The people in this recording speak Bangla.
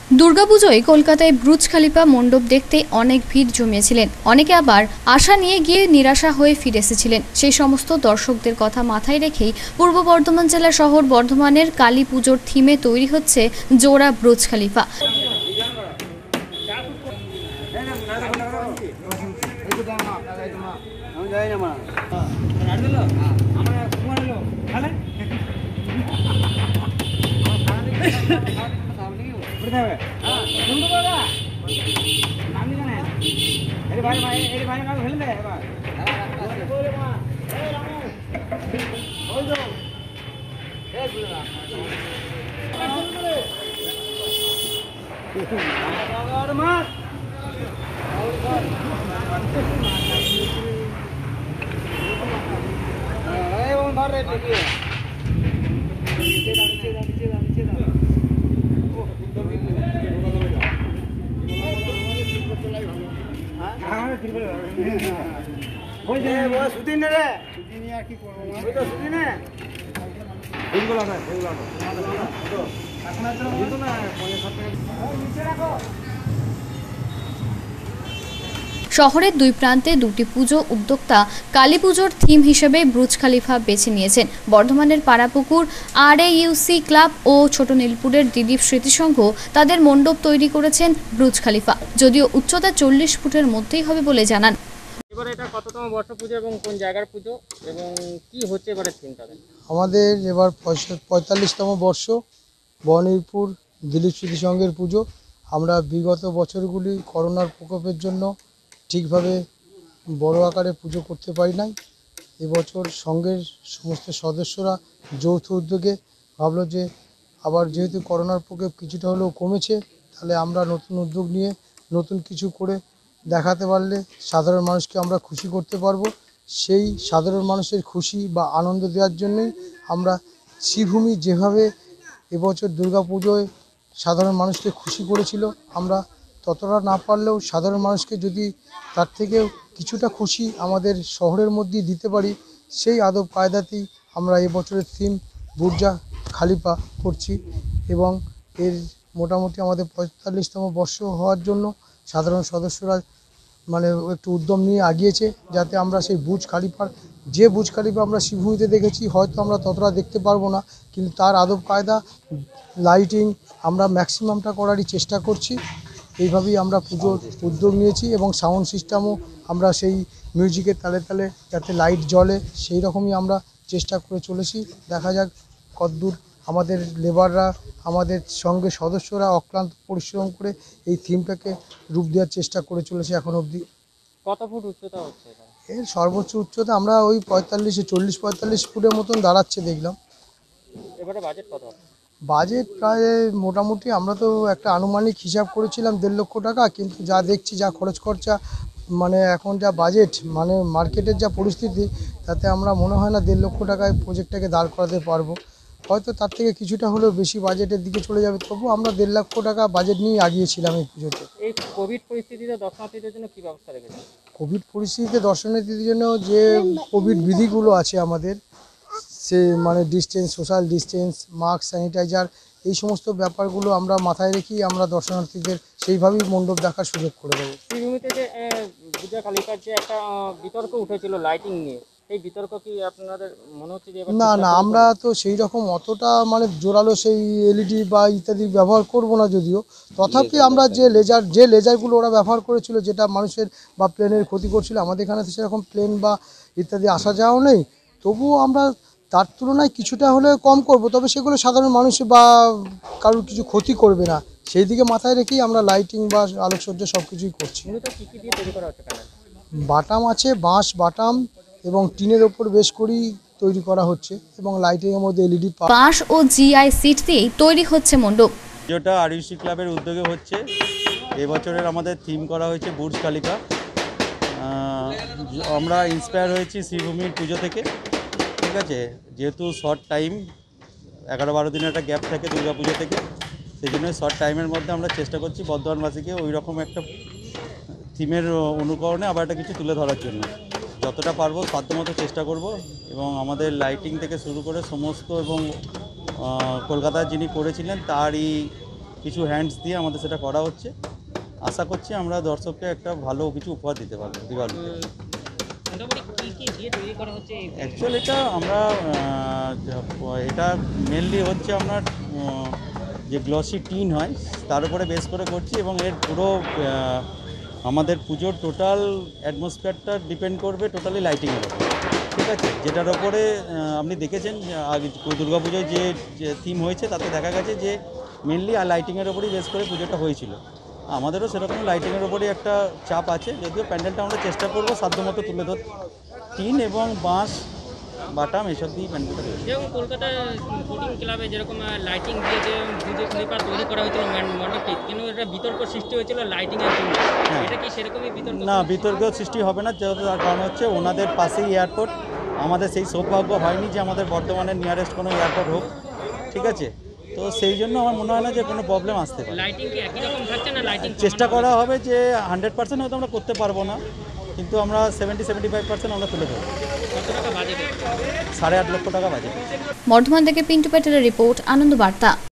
দুর্গাপুজোয় কলকাতায় বুর্জ খলিফা মণ্ডপ দেখতে অনেক ভিড় জমিয়েছিলেন। অনেকে আবার আশা নিয়ে গিয়ে নিরাশা হয়ে ফিরে এসেছিলেন। সেই সমস্ত দর্শকদের কথা মাথায় রেখেই পূর্ব বর্ধমান জেলা শহর বর্ধমানের কালী পুজোর থিমে তৈরি হচ্ছে জোড়া বুর্জ খলিফা। শহরের দুই প্রান্তে দুটি পুজো উদ্যোক্তা কালী পুজোর থিম হিসেবে বুর্জ খলিফা বেছে নিয়েছেন। বর্ধমানের পাড়াপুকুর RAUC ক্লাব ও ছোট নীলপুরের দিলীপ স্মৃতিসংঘ তাদের মণ্ডপ তৈরি করেছেন বুর্জ খলিফা, যদিও উচ্চতা 40 ফুটের মধ্যেই হবে বলে জানান। এবারে এটা কততম বর্ষ পুজো এবং কোন জায়গার পুজো এবং কি হচ্ছে এবারে থিমটা? আমাদের এবার 45তম বর্ষ বহনীরপুর দিলীপ স্মৃতিসংঘের পুজো। আমরা বিগত বছরগুলি করোনার প্রকোপের জন্য ঠিকভাবে বড় আকারে পুজো করতে পারি নাই। এবছর সঙ্ঘের সমস্ত সদস্যরা যৌথ উদ্যোগে ভাবলো যে আবার যেহেতু করোনার প্রকোপ কিছুটা হলেও কমেছে, তাহলে আমরা নতুন উদ্যোগ নিয়ে নতুন কিছু করে দেখাতে পারলে সাধারণ মানুষকে আমরা খুশি করতে পারবো। সেই সাধারণ মানুষের খুশি বা আনন্দ দেওয়ার জন্যই আমরা শ্রীভূমি যেভাবে এবছর দুর্গাপুজোয় সাধারণ মানুষকে খুশি করেছিল, আমরা ততটা না পারলেও সাধারণ মানুষকে যদি তার থেকেও কিছুটা খুশি আমাদের শহরের মধ্যেই দিতে পারি, সেই আদব কায়দাতেই আমরা এবছরের থিম বুর্জ খলিফা করছি। এবং এর মোটামুটি আমাদের 45তম বর্ষ হওয়ার জন্য সাধারণ সদস্যরা একটু উদ্যম নিয়ে আগিয়েছে, যাতে আমরা সেই বুর্জ খলিফার যে বুর্জ খলিফা আমরা শ্রীভূমিতে দেখেছি হয়তো আমরা ততটা দেখতে পারবো না, কিন্তু তার আদব কায়দা লাইটিং আমরা ম্যাক্সিমামটা করারই চেষ্টা করছি। এইভাবেই আমরা পুজোর উদ্যোগ নিয়েছি এবং সাউন্ড সিস্টেমও আমরা সেই মিউজিকের তালে তালে যাতে লাইট জ্বলে সেই রকমই আমরা চেষ্টা করে চলেছি। দেখা যাক কতদূর আমাদের লেবাররা, আমাদের সঙ্গে সদস্যরা অক্লান্ত পরিশ্রম করে এই থিমটাকে রূপ দেওয়ার চেষ্টা করে চলেছে এখন অবধি। কত ফুট উচ্চতা হচ্ছে এর সর্বোচ্চ উচ্চতা আমরা ওই 40-45 ফুটের মতন দাঁড়াচ্ছে দেখলাম। এবারে বাজেট কত? বাজেট প্রায় মোটামুটি আমরা তো একটা আনুমানিক হিসাব করেছিলাম 1.5 লক্ষ টাকা, কিন্তু যা দেখছি যা খরচ খরচা এখন যা বাজেট মার্কেটের যা পরিস্থিতি, তাতে আমরা মনে হয় না 1.5 লক্ষ টাকায় প্রজেক্টটাকে দাঁড় করাতে পারবো। হয়তো তার থেকে কিছুটা হলেও বেশি বাজেটের দিকে চলে যাবে, তবু আমরা 1.5 লক্ষ টাকা বাজেট নিয়ে আগিয়েছিলাম এই পুজোতে। এই কোভিড পরিস্থিতিতে দর্শনার্থীদের জন্য কী ব্যবস্থা রেখেছে? কোভিড পরিস্থিতিতে দর্শনার্থীদের জন্য যে কোভিড বিধিগুলো আছে আমাদের, সে distance, social distance, mask, sanitizer, এই সমস্ত ব্যাপারগুলো আমরা মাথায় রেখে আমরা দর্শনার্থীদের সেইভাবেই মণ্ডপ দেখার সুযোগ করে দেবো। শ্রীভূমিতে যে বুর্জ খলিফার যে একটা বিতর্ক উঠেছিল লাইটিং নিয়ে, এই বিতর্ক কি আপনাদের মনে হচ্ছে যে? না, আমরা তো সেই রকম অতটা জোরালো সেই LED বা ইত্যাদি ব্যবহার করব না, যদিও তথাপি আমরা যে লেজারগুলো ওরা ব্যবহার করেছিল, যেটা মানুষের বা প্লেনের ক্ষতি করছিল, আমাদের এখানে তো সেরকম প্লেন বা ইত্যাদি আসা যাওয়াও নেই, তবুও আমরা তার তুলনায় কিছুটা হলে কম করব, তবে সেগুলো সাধারণ মানুষ বা কারোর কিছু ক্ষতি করবে না, সেই দিকে মাথায় রেখেই আমরা লাইটিং বা আলোকসজ্জা সব কিছুই করছি। বাটাম আছে, বাঁশ বাটাম এবং টিনের ওপর বেশ করেই তৈরি করা হচ্ছে এবং লাইটিংয়ের মধ্যে LED বাঁশ ও GI সিট দিয়ে তৈরি হচ্ছে মণ্ডপ। যেটা RAUC ক্লাবের উদ্যোগে হচ্ছে। এবছরের আমাদের থিম করা হয়েছে বুর্জ খলিফা। আমরা ইন্সপায়ার হয়েছি শ্রীভূমির পুজো থেকে, ঠিক আছে। যেহেতু শর্ট টাইম, 11-12 দিনের একটা গ্যাপ থাকে দুর্গা পুজো থেকে, সেই জন্য শর্ট টাইমের মধ্যে আমরা চেষ্টা করছি বর্ধমানবাসীকে ওই রকম একটা থিমের অনুকরণে আবার একটা কিছু তুলে ধরার জন্য যতটা পারবো সাধ্যমতো চেষ্টা করব। এবং আমাদের লাইটিং থেকে শুরু করে সমস্ত এবং কলকাতায় যিনি করেছিলেন তারই কিছু হ্যান্ডস দিয়ে আমাদের সেটা করা হচ্ছে। আশা করছি আমরা দর্শককে একটা ভালো কিছু উপহার দিতে পারবো দিওয়ালিতে। মোটামুটি কি দিয়ে তৈরি করা হচ্ছে? অ্যাকচুয়ালি এটা আমরা এটা মেনলি হচ্ছে আপনার যে গ্লসি টিন হয় তার উপরে বেস করে করছি, এবং এর পুরো আমাদের পুজোর টোটাল অ্যাটমসফিয়ারটা ডিপেন্ড করবে টোটালি লাইটিংয়ের উপর, ঠিক আছে? যেটার ওপরে আপনি দেখেছেন আগে দুর্গা পুজোয় যে থিম হয়েছে তাতে দেখা গেছে যে মেনলি লাইটিংয়ের ওপরই বেস করে পুজোটা হয়েছিল। আমাদেরও সেরকম লাইটিংয়ের ওপরই একটা চাপ আছে, যদিও প্যান্ডেলটা আমরা চেষ্টা করবো সাধ্যমতো তুলে ধরতে। টিন এবং বাঁশ বাটাম এসব দিয়ে প্যান্ডেলটা তৈরি। যেরকম কলকাতা স্পোর্টিং ক্লাবে যেরকম লাইটিং দিয়ে যে পুজো খলিফা তৈরি করা হয়েছিল মণ্ডপটি, কিন্তু এটা বিতর্ক সৃষ্টি হয়েছিল লাইটিংয়ের জন্য। হ্যাঁ। এটা কি সেরকমই বিতর্ক? না, বিতর্ক সৃষ্টি হবে না, যেহেতু তার কারণ হচ্ছে ওনাদের পাশেই এয়ারপোর্ট। আমাদের সেই সৌভাগ্য হয়নি যে আমাদের বর্ধমানের নিয়ারেস্ট কোনো এয়ারপোর্ট হোক, ঠিক আছে? তো সেই জন্য আমার মনে হয় না যে কোনো প্রবলেম আসতে পারে। লাইটিং কি একই রকম থাকছে না লাইটিং? চেষ্টা করা হবে যে 100% হয়তো আমরা করতে পারবো না, কিন্তু আমরা 70-75% আমরা তুলে ধরবো। কত টাকা বাজেট? 8.5 লক্ষ টাকা বাজেট। বর্ধমান থেকে পিন্টু প্যাটেলের রিপোর্ট, আনন্দ বার্তা।